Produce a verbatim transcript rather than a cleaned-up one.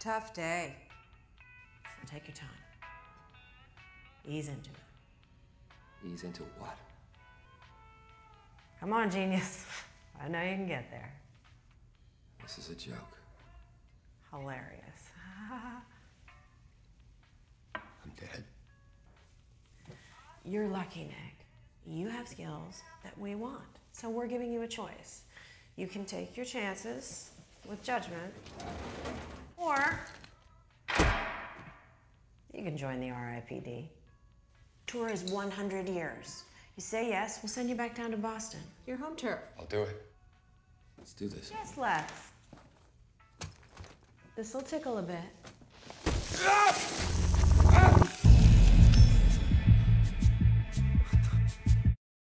tough day. So take your time. Ease into it. Ease into what? Come on, genius. I know you can get there. This is a joke. Hilarious. I'm dead. You're lucky, Nick. You have skills that we want. So we're giving you a choice. You can take your chances with judgment, or you can join the R I P D. Tour is one hundred years. You say yes, we'll send you back down to Boston. Your home turf. I'll do it. Let's do this. Yes, let's. This'll tickle a bit. Ah!